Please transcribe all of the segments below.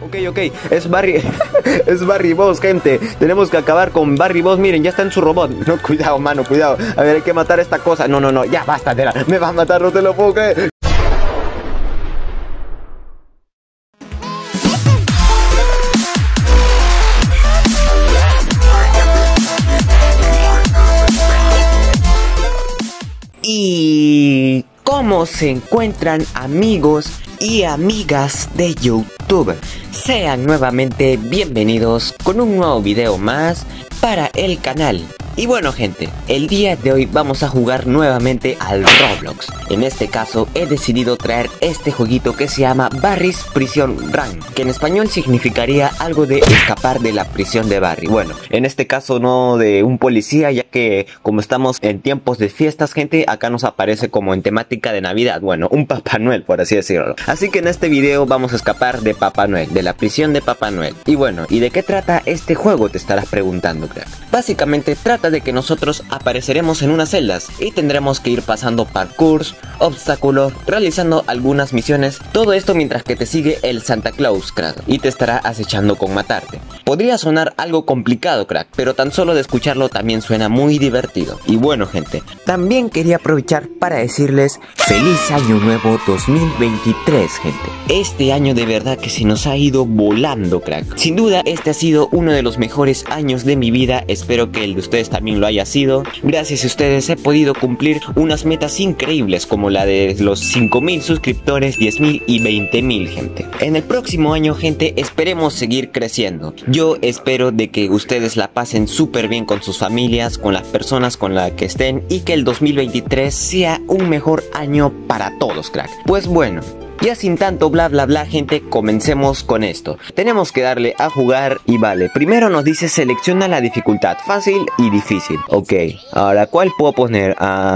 Ok, es Barry. Es Barry Boss, gente. Tenemos que acabar con Barry Boss. Miren, ya está en su robot. No, cuidado, mano, cuidado. A ver, hay que matar a esta cosa. No, ya basta, Tera. Me va a matar, no te lo puedo creer. ¿Y cómo se encuentran, amigos y amigas de YouTube? Sean nuevamente bienvenidos con un nuevo video más para el canal. Y bueno, gente, el día de hoy vamos a jugar nuevamente al Roblox. En este caso he decidido traer este jueguito que se llama Barry's Prison Run, que en español significaría algo de escapar de la prisión de Barry. Bueno, en este caso no de un policía, ya que como estamos en tiempos de fiestas, gente, acá nos aparece como en temática de Navidad. Bueno, un Papá Noel, por así decirlo. Así que en este video vamos a escapar de Papá Noel, de la prisión de Papá Noel. Y bueno, ¿y de qué trata este juego? Te estarás preguntando, crack. Básicamente trata de que nosotros apareceremos en unas celdas y tendremos que ir pasando parkours, obstáculos, realizando algunas misiones, todo esto mientras que te sigue el Santa Claus, crack, y te estará acechando con matarte. Podría sonar algo complicado, crack, pero tan solo de escucharlo también suena muy divertido. Y bueno, gente, también quería aprovechar para decirles feliz año nuevo 2023, gente. Este año de verdad que se nos ha ido volando, crack. Sin duda este ha sido uno de los mejores años de mi vida, espero que el de ustedes también lo haya sido. Gracias a ustedes he podido cumplir unas metas increíbles como la de los 5000 suscriptores, 10.000 y 20.000, gente. En el próximo año, gente, esperemos seguir creciendo. Yo espero de que ustedes la pasen súper bien con sus familias, con las personas con las que estén, y que el 2023 sea un mejor año para todos, crack. Pues bueno, ya sin tanto bla bla bla, gente, comencemos con esto. Tenemos que darle a jugar y vale, primero nos dice selecciona la dificultad, fácil y difícil. Ok, ahora ¿cuál puedo poner?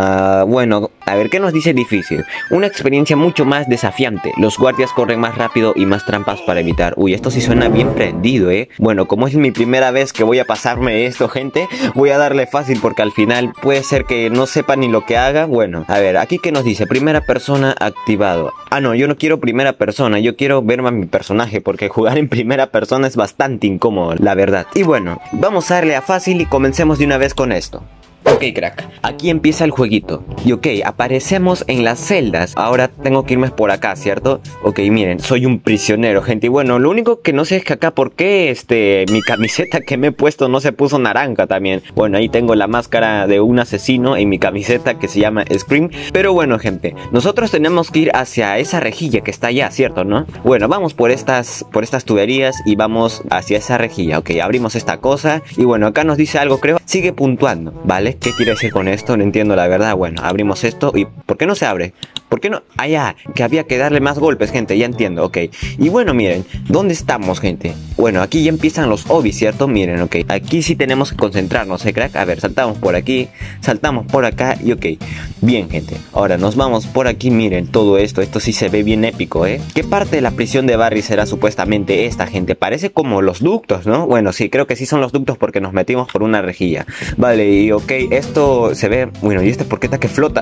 Bueno, a ver, ¿qué nos dice difícil? Una experiencia mucho más desafiante. Los guardias corren más rápido y más trampas para evitar. Uy, esto sí suena bien prendido, Bueno, como es mi primera vez que voy a pasarme esto, gente, voy a darle fácil porque al final puede ser que no sepa ni lo que haga. Bueno, a ver, aquí ¿qué nos dice? Primera persona activado. No, yo no quiero primera persona, yo quiero verme a mi personaje porque jugar en primera persona es bastante incómodo, la verdad. Y bueno, vamos a darle a fácil y comencemos de una vez con esto. Ok, crack, aquí empieza el jueguito. Y ok, aparecemos en las celdas. Ahora tengo que irme por acá, ¿cierto? Ok, miren, soy un prisionero, gente. Y bueno, lo único que no sé es que acá ¿por qué mi camiseta que me he puesto no se puso naranja también? Bueno, ahí tengo la máscara de un asesino en mi camiseta que se llama Scream. Pero bueno, gente, nosotros tenemos que ir hacia esa rejilla que está allá, ¿cierto, no? Bueno, vamos por estas tuberías y vamos hacia esa rejilla. Ok, abrimos esta cosa. Y bueno, acá nos dice algo, creo. Sigue puntuando, ¿vale? ¿Qué quiere decir con esto? No entiendo la verdad. Bueno, abrimos esto y ¿por qué no se abre? ¿Por qué no? Ya, que había que darle más golpes, gente, ya entiendo, ok. Y bueno, miren, ¿dónde estamos, gente? Bueno, aquí ya empiezan los obis, ¿cierto? Miren, ok, aquí sí tenemos que concentrarnos, crack? A ver, saltamos por aquí, saltamos por acá y ok. Bien, gente, ahora nos vamos por aquí, miren, todo esto sí se ve bien épico, ¿Qué parte de la prisión de Barry será supuestamente esta, gente? Parece como los ductos, ¿no? Bueno, sí, creo que sí son los ductos porque nos metimos por una rejilla. Vale, y ok, esto se ve... Bueno, ¿y por qué está que flota?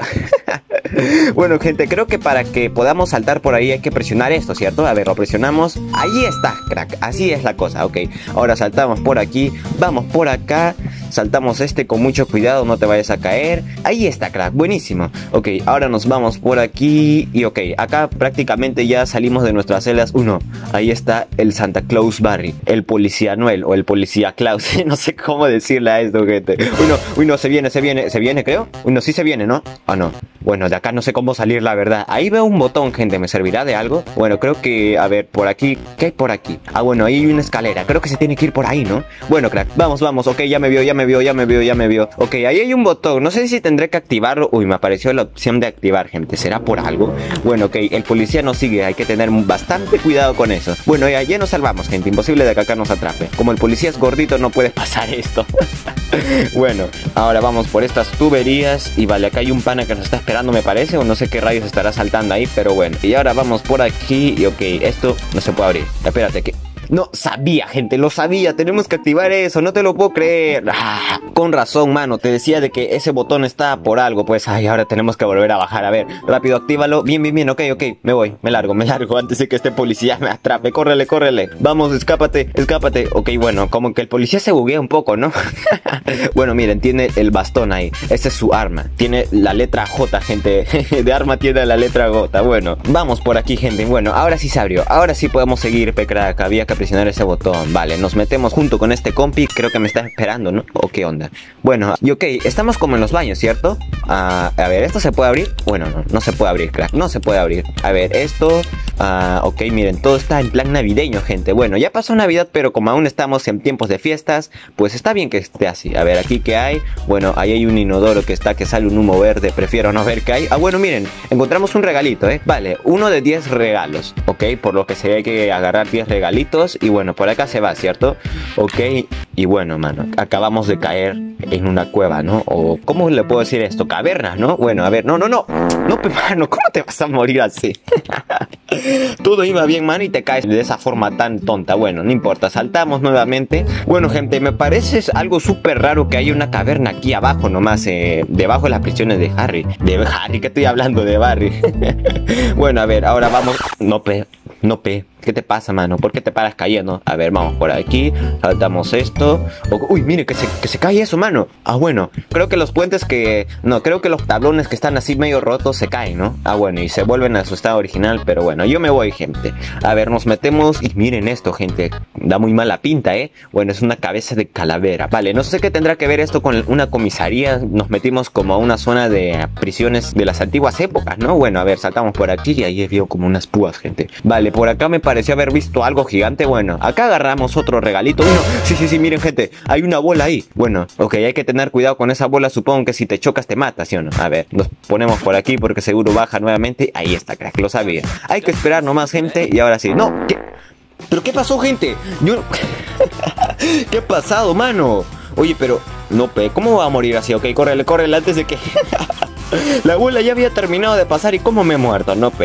Bueno, gente, creo que para que podamos saltar por ahí hay que presionar esto, ¿cierto? A ver, lo presionamos. Ahí está, crack, así es la cosa, ok. Ahora saltamos por aquí, vamos por acá, saltamos con mucho cuidado, no te vayas a caer. Ahí está, crack, buenísimo. Ok, ahora nos vamos por aquí y ok, acá prácticamente ya salimos de nuestras celdas. Ahí está el Santa Claus Barry, el policía Noel o el policía Claus. No sé cómo decirle a esto, gente. No, se viene, creo. Sí se viene, ¿no? No. Bueno, de acá no sé cómo salir, la verdad. Ahí veo un botón, gente, ¿me servirá de algo? Bueno, creo que, a ver, por aquí. ¿Qué hay por aquí? Bueno, ahí hay una escalera, creo que se tiene que ir por ahí, ¿no? Bueno, crack, vamos, ok, ya me vio. Ok, ahí hay un botón, no sé si tendré que activarlo. Uy, me apareció la opción de activar, gente, ¿será por algo? Bueno, ok, el policía nos sigue, hay que tener bastante cuidado con eso. Bueno, ya nos salvamos, gente, imposible de que acá nos atrape. Como el policía es gordito, no puede pasar esto. Bueno, ahora vamos por estas tuberías y vale, acá hay un pana que nos está esperando, me parece, o no sé qué rayos estará saltando ahí, pero bueno. Y ahora vamos por aquí y ok, esto no se puede abrir. Espérate, que... No, sabía, gente, lo sabía. Tenemos que activar eso, no te lo puedo creer. Con razón, mano. Te decía de que ese botón está por algo. Pues, ay, ahora tenemos que volver a bajar. A ver, rápido, actívalo. Bien, bien, bien, ok. Me voy, me largo antes de que este policía me atrape. Córrele. Vamos, escápate. Ok, bueno, como que el policía se buguea un poco, ¿no? Bueno, miren, tiene el bastón ahí. Esa es su arma. Tiene la letra J, gente. De arma tiene la letra J. Bueno, vamos por aquí, gente. Bueno, ahora sí se abrió. Ahora sí podemos seguir, crack. Había que presionar ese botón. Vale, nos metemos junto con este compi. Creo que me está esperando, ¿no? ¿O qué onda? Bueno, y ok, estamos como en los baños, ¿cierto? A ver, ¿esto se puede abrir? Bueno, no se puede abrir, crack. No se puede abrir. A ver, esto... ok, miren, todo está en plan navideño, gente. Bueno, ya pasó Navidad, pero como aún estamos en tiempos de fiestas, pues está bien que esté así. A ver, aquí qué hay. Bueno, ahí hay un inodoro que sale un humo verde. Prefiero no ver qué hay. Bueno, miren, encontramos un regalito, Vale, uno de 10 regalos, ok. Por lo que se hay que agarrar 10 regalitos. Y bueno, por acá se va, ¿cierto? Ok, y bueno, mano, acabamos de caer en una cueva, ¿no? O, ¿cómo le puedo decir esto? Cavernas, ¿no? Bueno, a ver, no, mano, ¿cómo te vas a morir así? Todo iba bien, mano, y te caes de esa forma tan tonta. Bueno, no importa, saltamos nuevamente. Bueno, gente, me parece algo súper raro que hay una caverna aquí abajo nomás, debajo de las prisiones de Harry. De Harry, ¿qué estoy hablando? De Barry. Bueno, a ver, ahora vamos. No, ¿qué te pasa, mano? ¿Por qué te paras cayendo? A ver, vamos por aquí, saltamos esto. Uy, mire, que se cae eso, mano. Bueno, creo que los puentes creo que los tablones que están así medio rotos se caen, ¿no? Bueno, y se vuelven a su estado original, pero bueno, yo me voy, gente. A ver, nos metemos y miren esto, gente. Da muy mala pinta, Bueno, es una cabeza de calavera. Vale, no sé qué tendrá que ver esto con una comisaría. Nos metimos como a una zona de prisiones de las antiguas épocas, ¿no? Bueno, a ver, saltamos por aquí y ahí veo como unas púas, gente. Vale, por acá me pareció haber visto algo gigante. Bueno, acá agarramos otro regalito. Sí, miren, gente, hay una bola ahí. Bueno, ok, hay que tener cuidado con esa bola. Supongo que si te chocas te mata, ¿sí o no? A ver, nos ponemos por aquí porque seguro baja nuevamente. Ahí está, crack, lo sabía. Hay que esperar nomás, gente. Y ahora sí, no, ¿qué? ¿Pero qué pasó, gente? ¿Qué ha pasado, mano? Oye, pero, no, ¿cómo va a morir así? Ok, córrele antes de que... La bola ya había terminado de pasar y cómo me he muerto, no.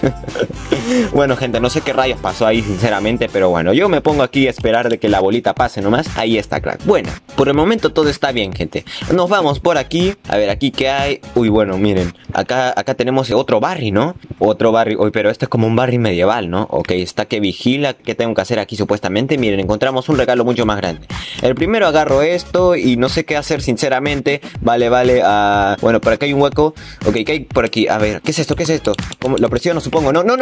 Bueno, gente, no sé qué rayos pasó ahí, sinceramente, pero bueno, yo me pongo aquí a esperar de que la bolita pase nomás. Ahí está, crack. Bueno, por el momento todo está bien, gente. Nos vamos por aquí. A ver, aquí qué hay. Uy, bueno, miren, acá tenemos otro barri, ¿no? Otro barri. Uy, pero este es como un barri medieval, ¿no? Ok, está que vigila. ¿Qué tengo que hacer aquí supuestamente? Miren, encontramos un regalo mucho más grande. El primero agarro esto y no sé qué hacer, sinceramente. Vale. Bueno, por acá hay un hueco. Ok, ¿qué hay por aquí? A ver, ¿qué es esto? ¿Cómo? Lo presiono, supongo. No,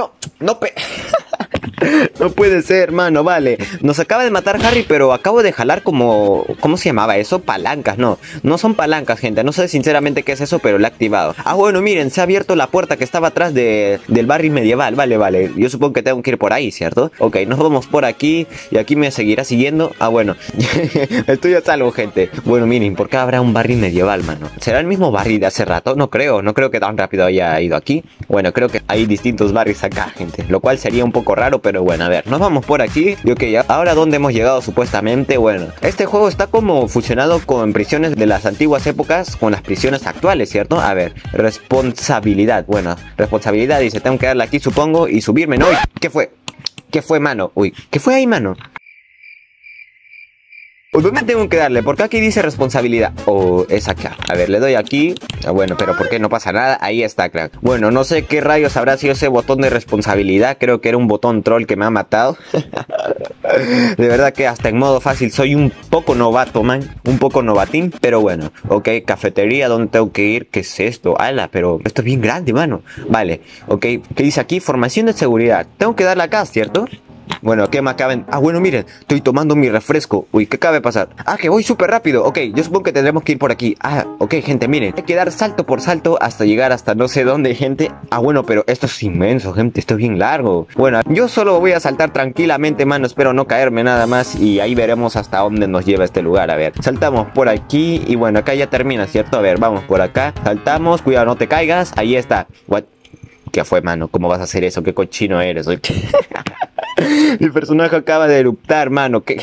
no puede ser, mano, vale. Nos acaba de matar Harry, pero acabo de jalar como... ¿Cómo se llamaba eso? Palancas, no son palancas, gente. No sé sinceramente qué es eso, pero lo he activado. Bueno, miren, se ha abierto la puerta que estaba atrás del barrio medieval. Vale. Yo supongo que tengo que ir por ahí, ¿cierto? Ok, nos vamos por aquí y aquí me seguirá siguiendo. Bueno, estoy a salvo, gente. Bueno, miren, ¿por qué habrá un barrio medieval, mano? ¿Será el mismo barrio de hace rato? No creo que tan rápido haya ido aquí. Bueno, creo que hay distintos barrios acá, gente, lo cual sería un poco raro, pero bueno, a ver, nos vamos por aquí. Y ok, ahora ¿dónde hemos llegado supuestamente? Bueno, este juego está como fusionado con prisiones de las antiguas épocas con las prisiones actuales, ¿cierto? A ver, responsabilidad. Bueno, responsabilidad dice, tengo que darle aquí, supongo, y subirme. No, ¿qué fue, mano? Uy, ¿qué fue ahí, mano? ¿Dónde tengo que darle? Porque aquí dice responsabilidad. Es acá. A ver, le doy aquí. Bueno, pero ¿por qué no pasa nada? Ahí está, crack. Bueno, no sé qué rayos habrá sido ese botón de responsabilidad. Creo que era un botón troll que me ha matado. De verdad que hasta en modo fácil soy un poco novato, man. Un poco novatín. Pero bueno. Ok, cafetería. ¿Dónde tengo que ir? ¿Qué es esto? ¡Hala! Pero esto es bien grande, mano. Vale. Ok. ¿Qué dice aquí? Formación de seguridad. Tengo que darle acá, ¿cierto? Bueno, ¿qué me acaben? Bueno, miren, estoy tomando mi refresco. Uy, ¿qué cabe pasar? Que voy súper rápido. Ok, yo supongo que tendremos que ir por aquí. Ok, gente, miren, hay que dar salto por salto hasta llegar hasta no sé dónde, gente. Bueno, pero esto es inmenso, gente, esto es bien largo. Bueno, yo solo voy a saltar tranquilamente, mano, espero no caerme nada más. Y ahí veremos hasta dónde nos lleva este lugar. A ver, saltamos por aquí y bueno, acá ya termina, ¿cierto? A ver, vamos por acá, saltamos, cuidado, no te caigas. Ahí está. ¿Qué fue, mano? ¿Cómo vas a hacer eso? ¿Qué cochino eres? Mi personaje acaba de eruptar, mano.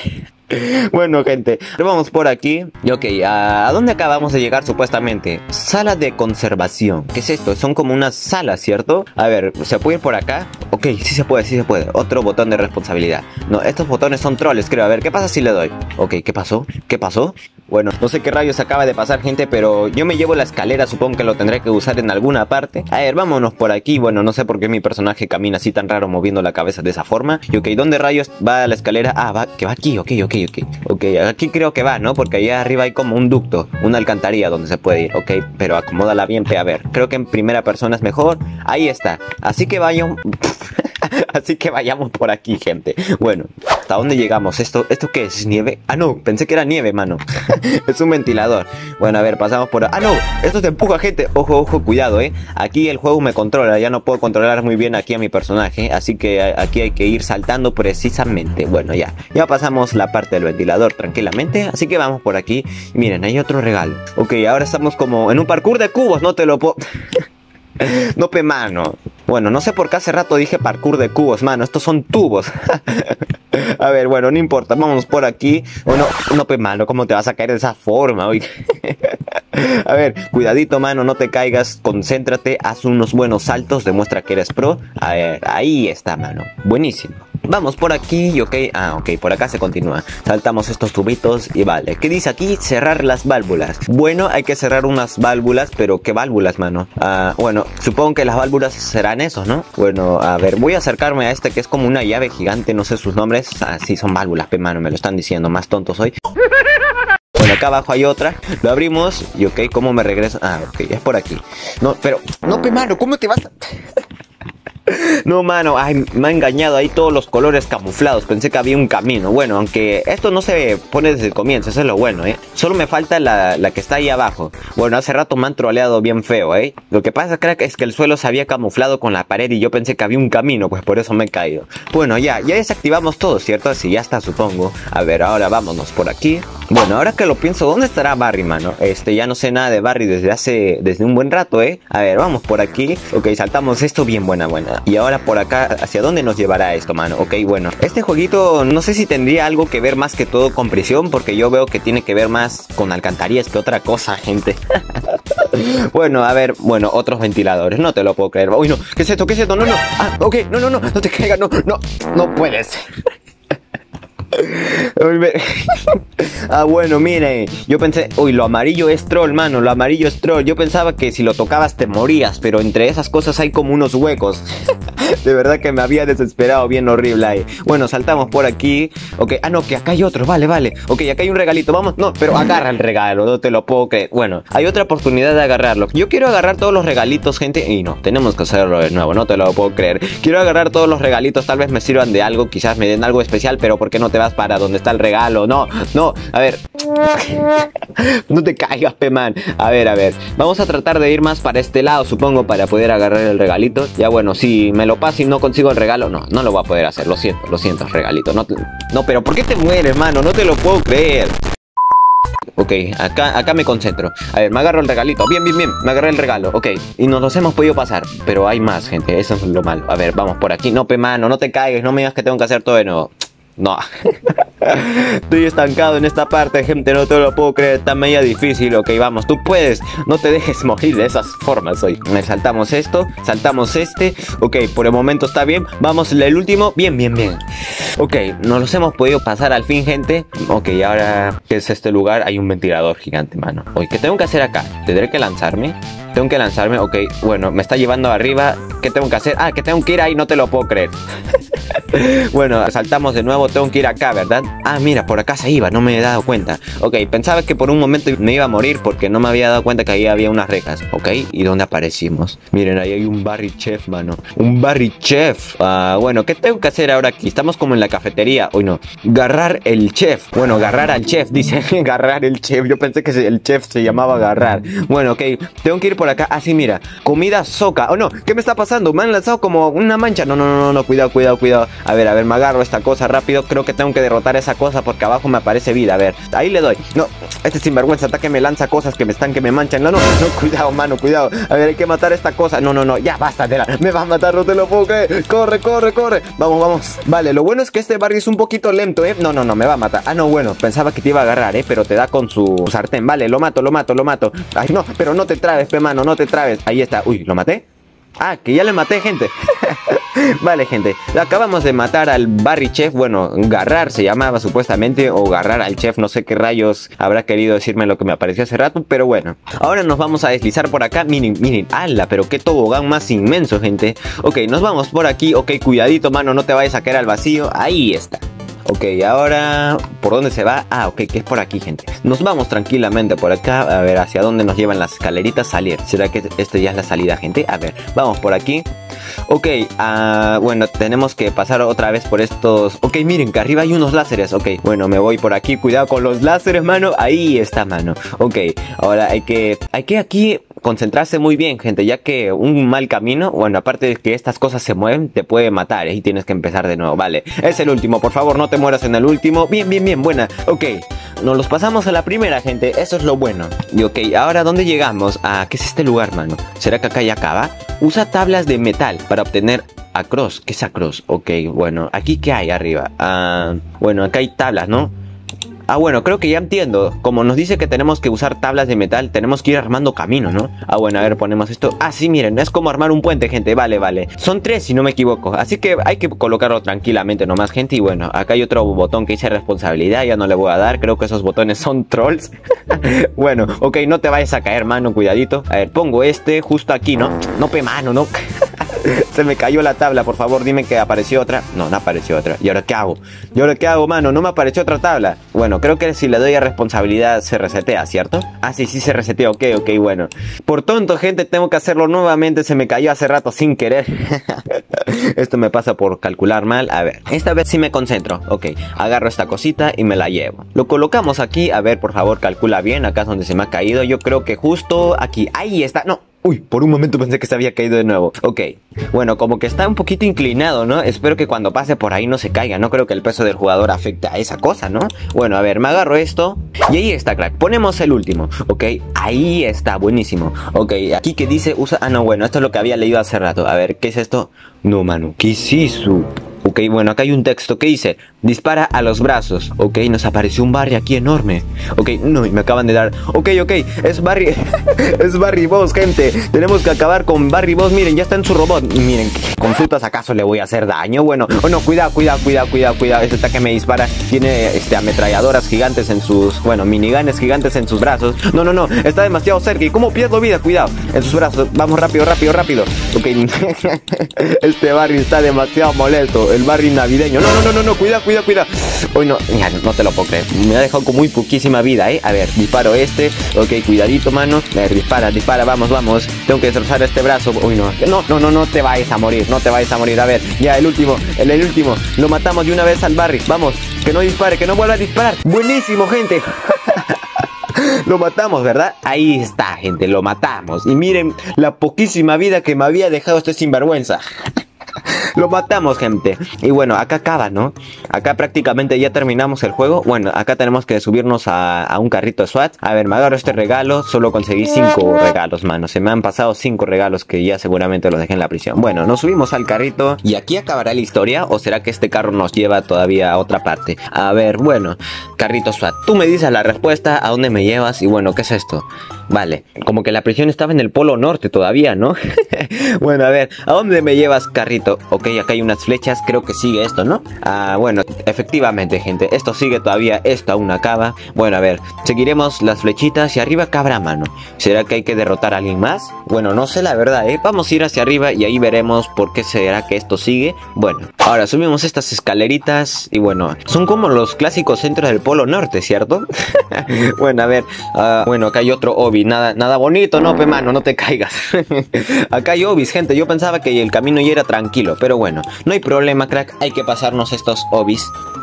Bueno, gente, vamos por aquí. Y ok, ¿a dónde acabamos de llegar supuestamente? Sala de conservación. ¿Qué es esto? Son como unas salas, ¿cierto? A ver, ¿se puede ir por acá? Ok, sí se puede, sí se puede. Otro botón de responsabilidad. No, estos botones son troles, creo. A ver, ¿qué pasa si le doy? Ok, ¿qué pasó? ¿Qué pasó? Bueno, no sé qué rayos acaba de pasar, gente, pero yo me llevo la escalera, supongo que lo tendré que usar en alguna parte. A ver, vámonos por aquí. Bueno, no sé por qué mi personaje camina así tan raro moviendo la cabeza de esa forma. Y ok, ¿dónde rayos va la escalera? Ah, va, que va aquí, ok. Ok, aquí creo que va, ¿no? Porque allá arriba hay como un ducto, una alcantarilla donde se puede ir, ok. Pero acomódala bien, a ver, creo que en primera persona es mejor. Ahí está, así que vayan... Así que vayamos por aquí, gente. Bueno, ¿hasta dónde llegamos? ¿Esto qué es? ¿Nieve? Ah, no, pensé que era nieve, mano. Es un ventilador. Bueno, a ver, pasamos por... Ah, no, esto te empuja, gente. Ojo, cuidado, Aquí el juego me controla. Ya no puedo controlar muy bien aquí a mi personaje. Así que aquí hay que ir saltando precisamente. Bueno, ya pasamos la parte del ventilador tranquilamente. Así que vamos por aquí. Y miren, hay otro regalo. Ok, ahora estamos como en un parkour de cubos. No te lo puedo... No, pe, mano. Bueno, no sé por qué hace rato dije parkour de cubos, mano. Estos son tubos. A ver, bueno, no importa. Vamos por aquí. Bueno, no, pe, mano. ¿Cómo te vas a caer de esa forma? Oye. A ver, cuidadito, mano. No te caigas. Concéntrate. Haz unos buenos saltos. Demuestra que eres pro. A ver, ahí está, mano. Buenísimo. Vamos por aquí, ok. Ah, ok, por acá se continúa. Saltamos estos tubitos y vale. ¿Qué dice aquí? Cerrar las válvulas. Bueno, hay que cerrar unas válvulas, pero ¿qué válvulas, mano? Bueno, supongo que las válvulas serán esos, ¿no? Bueno, a ver, voy a acercarme a este que es como una llave gigante, no sé sus nombres. Ah, sí, son válvulas, pe, mano, me lo están diciendo, más tonto soy. Bueno, acá abajo hay otra. Lo abrimos y ok, ¿cómo me regreso? Ah, ok, es por aquí. No, pero, no, pe, mano, ¿cómo te vas a...? No, mano, ay, me ha engañado ahí todos los colores camuflados. Pensé que había un camino. Bueno, aunque esto no se pone desde el comienzo, eso es lo bueno, Solo me falta la que está ahí abajo. Bueno, hace rato me han troleado bien feo, Lo que pasa, crack, es que el suelo se había camuflado con la pared y yo pensé que había un camino, pues por eso me he caído. Bueno, ya desactivamos todo, ¿cierto? Así ya está, supongo. A ver, ahora vámonos por aquí. Bueno, ahora que lo pienso, ¿dónde estará Barry, mano? Ya no sé nada de Barry desde un buen rato, A ver, vamos por aquí. Ok, saltamos esto bien buena. Y ahora por acá, ¿hacia dónde nos llevará esto, mano? Ok, bueno, este jueguito no sé si tendría algo que ver más que todo con prisión, porque yo veo que tiene que ver más con alcantarillas que otra cosa, gente. Bueno, a ver, bueno, otros ventiladores, no te lo puedo creer. Uy, no, ¿qué es esto? No. Ah, ok, no te caigas, no puedes. Ah, bueno, miren, yo pensé, uy, lo amarillo es troll, mano, lo amarillo es troll. Yo pensaba que si lo tocabas te morías, pero entre esas cosas hay como unos huecos. De verdad que me había desesperado bien horrible ahí. Bueno, saltamos por aquí. Ok, ah, no, que acá hay otro, vale. Ok, acá hay un regalito, vamos. No, pero agarra el regalo, no te lo puedo creer. Bueno, hay otra oportunidad de agarrarlo. Yo quiero agarrar todos los regalitos, gente. Y no, tenemos que hacerlo de nuevo, no te lo puedo creer. Quiero agarrar todos los regalitos, tal vez me sirvan de algo, quizás me den algo especial, pero ¿por qué no te vas para donde está el regalo? No, a ver. No te caigas, pe, man. A ver. Vamos a tratar de ir más para este lado, supongo, para poder agarrar el regalito. Ya bueno, si me lo paso y no consigo el regalo, no lo voy a poder hacer. Lo siento, regalito. No, pero ¿por qué te mueres, mano? No te lo puedo creer. Ok, acá me concentro. A ver, me agarro el regalito. Bien, me agarré el regalo. Ok, y nos los hemos podido pasar. Pero hay más, gente, eso es lo malo. A ver, vamos por aquí. No, pe, mano, no te caigas. No me digas que tengo que hacer todo de nuevo. No. Estoy estancado en esta parte, gente, no te lo puedo creer, está media difícil. Ok, vamos, tú puedes, no te dejes morir de esas formas hoy. Saltamos esto, saltamos este. Ok, por el momento está bien. Vamos, el último, bien. Ok, nos los hemos podido pasar al fin, gente. Ok, ahora, ¿qué es este lugar? Hay un ventilador gigante, mano. Oye, ¿qué tengo que hacer acá? ¿Tendré que lanzarme? Tengo que lanzarme, ok, bueno, me está llevando arriba. ¿Qué tengo que hacer? Ah, que tengo que ir ahí, no te lo puedo creer. Bueno, saltamos de nuevo, tengo que ir acá, ¿verdad? Ah, mira, por acá se iba, no me he dado cuenta. Ok, pensaba que por un momento me iba a morir porque no me había dado cuenta que ahí había unas rejas. Ok, ¿y dónde aparecimos? Miren, ahí hay un Barry Chef, mano. Un Barry Chef. Bueno, ¿qué tengo que hacer ahora aquí? Estamos como en la cafetería. Uy, no. Garrar el chef. Bueno, agarrar al chef, dice. Garrar el chef. Yo pensé que el chef se llamaba agarrar. Bueno, ok, tengo que ir por por acá? Así, mira, comida soca. Oh, no, ¿qué me está pasando? Me han lanzado como una mancha. No, no, no, no, no, cuidado, cuidado, cuidado. A ver, me agarro esta cosa rápido. Creo que tengo que derrotar esa cosa porque abajo me aparece vida. A ver, ahí le doy. No, este sinvergüenza ataque me lanza cosas que me están, que me manchan. No, no, no, cuidado, mano, cuidado. A ver, hay que matar esta cosa. No, no, no, ya basta, me va a matar, no te lo puedo creer. Corre, corre, corre. Vamos, vamos. Vale, lo bueno es que este barrio es un poquito lento, No, no, no, me va a matar. Ah, no, bueno, pensaba que te iba a agarrar, pero te da con su sartén. Vale, lo mato, lo mato, lo mato. Ay, no, pero no te trabes, mano, no te trabes. Ahí está. Uy, ¿lo maté? Ah, que ya le maté, gente. Vale, gente, acabamos de matar al Barry Chef. Bueno, Garrar se llamaba supuestamente, o Garrar al Chef, no sé qué rayos habrá querido decirme lo que me apareció hace rato, pero bueno. Ahora nos vamos a deslizar por acá. Miren, miren, ala, pero qué tobogán más inmenso, gente. Ok, nos vamos por aquí. Ok, cuidadito, mano, no te vayas a caer al vacío. Ahí está. Ok, ahora, ¿por dónde se va? Ah, ok, que es por aquí, gente. Nos vamos tranquilamente por acá. A ver, ¿hacia dónde nos llevan las escaleritas? Salir. ¿Será que esta ya es la salida, gente? A ver, vamos por aquí. Ok, bueno, tenemos que pasar otra vez por estos. Ok, miren, que arriba hay unos láseres. Ok, bueno, me voy por aquí. Cuidado con los láseres, mano. Ahí está, mano. Ok, ahora hay que aquí concentrarse muy bien, gente, ya que un mal camino, bueno, aparte de que estas cosas se mueven, te puede matar, y tienes que empezar de nuevo. Vale, es el último, por favor, no te mueras en el último. Bien, bien, bien, buena. Ok, nos los pasamos a la primera, gente, eso es lo bueno. Y ok, ahora, ¿dónde llegamos? ¿Qué es este lugar, mano? ¿Será que acá ya acaba? Usa tablas de metal para obtener across. ¿Qué es across? Ok, bueno, ¿aquí qué hay arriba? Bueno, acá hay tablas, ¿no? Bueno, creo que ya entiendo. Como nos dice que tenemos que usar tablas de metal, tenemos que ir armando camino, ¿no? Bueno, a ver, ponemos esto. Sí, miren, es como armar un puente, gente. Vale, vale. Son 3, si no me equivoco. Así que hay que colocarlo tranquilamente nomás, gente. Y bueno, acá hay otro botón que dice responsabilidad. Ya no le voy a dar. Creo que esos botones son trolls. Bueno, ok, no te vayas a caer, mano. Cuidadito. A ver, pongo este justo aquí, ¿no? No, mano, no. Se me cayó la tabla, por favor, dime que apareció otra. No, no apareció otra. ¿Y ahora qué hago? ¿Y ahora qué hago, mano? No me apareció otra tabla. Bueno, creo que si le doy a responsabilidad se resetea, ¿cierto? Sí, sí se resetea. Ok, bueno. Por tonto, gente, tengo que hacerlo nuevamente. Se me cayó hace rato sin querer. Esto me pasa por calcular mal. A ver, esta vez sí me concentro. Ok, agarro esta cosita y me la llevo. Lo colocamos aquí. A ver, por favor, calcula bien. Acá es donde se me ha caído. Yo creo que justo aquí. Ahí está. No. Uy, por un momento pensé que se había caído de nuevo. Ok, bueno, como que está un poquito inclinado, ¿no? Espero que cuando pase por ahí no se caiga. No creo que el peso del jugador afecte a esa cosa, ¿no? Bueno, a ver, me agarro esto. Y ahí está, crack. Ponemos el último. Ok, ahí está, buenísimo. Ok, aquí que dice usa... no, bueno, esto es lo que había leído hace rato. A ver, ¿qué es esto? No, mano, ¿qué es eso? Ok, bueno, acá hay un texto que dice dispara a los brazos. Ok, nos apareció un Barry aquí enorme. Ok, no, me acaban de dar. Ok, es Barry. Es Barry Boss, gente. Tenemos que acabar con Barry Boss. Miren, ya está en su robot. Miren, ¿con frutas acaso le voy a hacer daño? Bueno, no, cuidado. Ese ataque me dispara. Tiene ametralladoras gigantes en sus... Bueno, miniganes gigantes en sus brazos. No, está demasiado cerca. ¿Y cómo pierdo vida? Cuidado, en sus brazos. Vamos, rápido. Ok, este Barry está demasiado molesto. El Barry navideño. No, cuidado. Uy, no te lo puedo creer. Me ha dejado con muy poquísima vida, A ver, disparo este. Ok, cuidadito, mano. A ver, dispara, vamos. Tengo que destrozar este brazo. Uy, no te vayas a morir. A ver, ya, el último. Lo matamos de una vez al Barry. Vamos, que no dispare, que no vuelva a disparar. Buenísimo, gente. Lo matamos, ¿verdad? Ahí está, gente, lo matamos. Y miren la poquísima vida que me había dejado este sinvergüenza. Lo matamos, gente. Y bueno, acá acaba, ¿no? Acá prácticamente ya terminamos el juego. Bueno, acá tenemos que subirnos a un carrito de SWAT. A ver, me agarro este regalo. Solo conseguí 5 regalos, mano. Se me han pasado 5 regalos que ya seguramente los dejé en la prisión. Bueno, nos subimos al carrito. ¿Y aquí acabará la historia? ¿O será que este carro nos lleva todavía a otra parte? A ver, bueno, carrito SWAT, tú me dices la respuesta, a dónde me llevas. Y bueno, ¿qué es esto? Vale, como que la prisión estaba en el Polo Norte todavía, ¿no? Bueno, a ver, ¿a dónde me llevas, carrito? Ok, acá hay unas flechas, creo que sigue esto, ¿no? Bueno, efectivamente, gente, esto sigue todavía, esto aún acaba. Bueno, a ver, seguiremos las flechitas y arriba cabrá, mano. ¿Será que hay que derrotar a alguien más? Bueno, no sé la verdad, Vamos a ir hacia arriba y ahí veremos por qué será que esto sigue. Bueno, ahora subimos estas escaleritas y bueno, son como los clásicos centros del Polo Norte, ¿cierto? Bueno, a ver, bueno, acá hay otro obby, nada bonito, no, mano, no te caigas. Acá hay obbies, gente, yo pensaba que el camino ya era tranquilo, pero bueno, no hay problema, crack, hay que pasarnos estos obbies.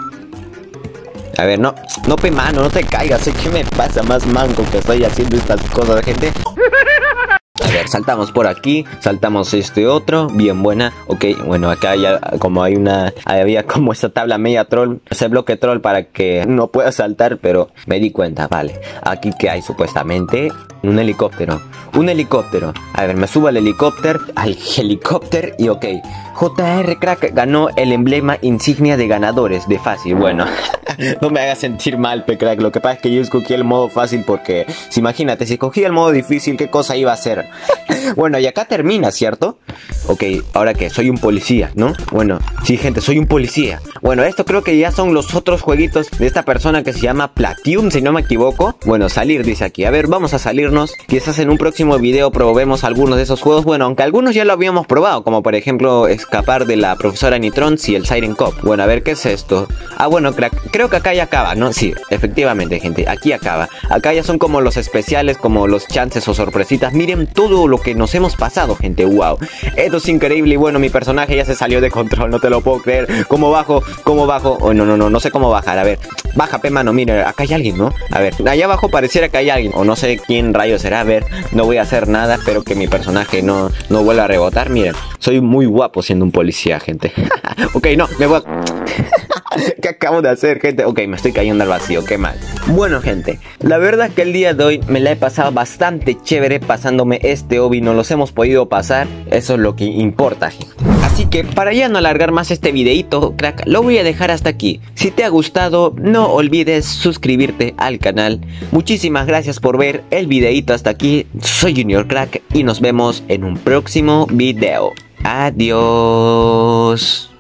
A ver, no, mano, no te caigas, ¿qué me pasa? Más manco que estoy haciendo estas cosas, gente. A ver, ver, saltamos por aquí, saltamos este otro, bien buena. Ok, bueno, acá ya como había como esa tabla media troll, ese bloque troll para que no pueda saltar, pero me di cuenta, vale. Aquí que hay supuestamente un helicóptero. Un helicóptero. A ver, me subo al helicóptero y ok. JR Crack ganó el emblema insignia de ganadores de fácil. Bueno, no me hagas sentir mal, Crack. Lo que pasa es que yo escogí el modo fácil porque, si imagínate, si cogí el modo difícil, ¿qué cosa iba a hacer? Bueno, y acá termina, ¿cierto? Ok, ahora que soy un policía, ¿no? Bueno, sí, gente, soy un policía. Bueno, esto creo que ya son los otros jueguitos de esta persona que se llama Platium, si no me equivoco. Bueno, salir dice aquí. A ver, vamos a salirnos. Quizás en un próximo video probemos algunos de esos juegos. Bueno, aunque algunos ya lo habíamos probado, como por ejemplo escapar de la profesora Nitrons y el Siren Cop. Bueno, a ver, ¿qué es esto? Ah, bueno, Crack, creo que acá ya acaba, ¿no? Sí, efectivamente, gente, aquí acaba. Acá ya son como los especiales, como los chances o sorpresitas. Miren todo lo que nos hemos pasado, gente, wow. Esto es increíble y bueno, mi personaje ya se salió de control, no te lo puedo creer. ¿Cómo bajo? ¿Cómo bajo? Oh, no sé cómo bajar, a ver. Baja, mano, mira, acá hay alguien, ¿no? A ver, allá abajo pareciera que hay alguien, o no sé quién rayos será. A ver, no voy a hacer nada, espero que mi personaje no vuelva a rebotar. Miren, soy muy guapo siendo un policía, gente. Ok, no, me voy a... ¿Qué acabo de hacer, gente? Ok, me estoy cayendo al vacío, qué mal. Bueno, gente, la verdad que el día de hoy me la he pasado bastante chévere pasándome este hobby. No los hemos podido pasar, eso es lo que importa, gente. Así que para ya no alargar más este videito, Crack, lo voy a dejar hasta aquí. Si te ha gustado, no olvides suscribirte al canal. Muchísimas gracias por ver el videito hasta aquí. Soy Junior Crack y nos vemos en un próximo video. Adiós.